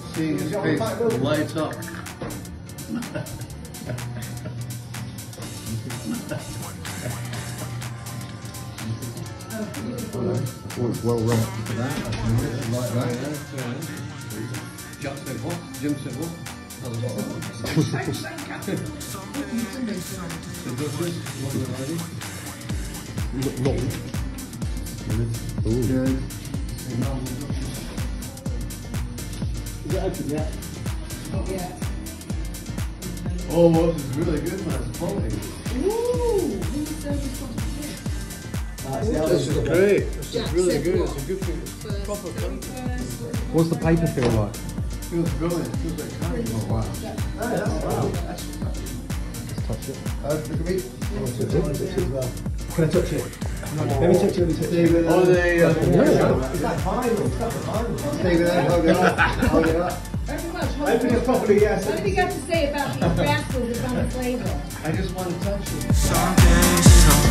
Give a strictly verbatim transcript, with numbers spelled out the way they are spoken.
Seeing his face lights up. Oh, it's well wrapped for that. Like that. Jack said what? Jim said what? The Duchess, one of the ladies. Not. Ooh. Good. Is it open yet? Not yet. Oh, this is really good, man. It's quality. Ooh! Who's the service one? This is great. This Jack is really said good. what? It's a good thing. First, Proper going fun. first. What's the paper feel like? Feels brilliant. Feels like candy. Oh, wow. Jack. Hey, that's wow. That's Let's touch it. Uh, look at me. Can I touch it? Let me touch it. Let me touch it. Oh, they, uh, It's like vinyl. It's like vinyl. Stay with that, hold it up. Hold it up. Very much. Open it properly, yes. What have you got to say about these rascals of on the flavor? I just want to touch it. Some days you don't